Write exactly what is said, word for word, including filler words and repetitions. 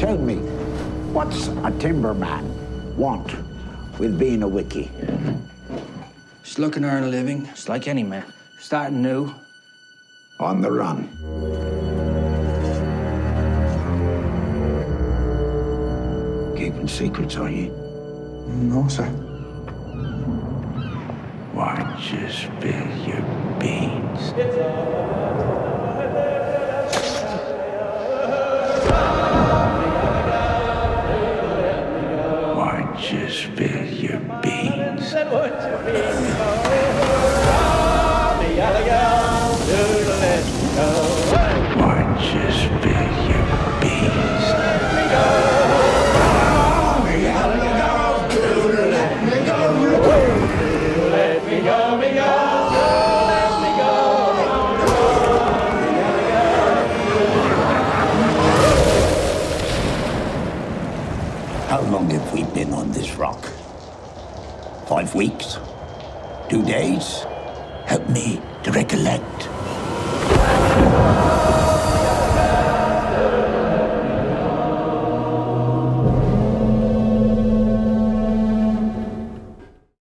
Tell me, what's a timberman want with being a wickie? Just looking to earn a living, just like any man. Starting new. On the run. Keeping secrets, are you? No, sir. Why don't you spill your beans? Why don't you spill your beans? Why don't you spill your beans? How long have we been on this rock? Five weeks? Two days? Help me to recollect.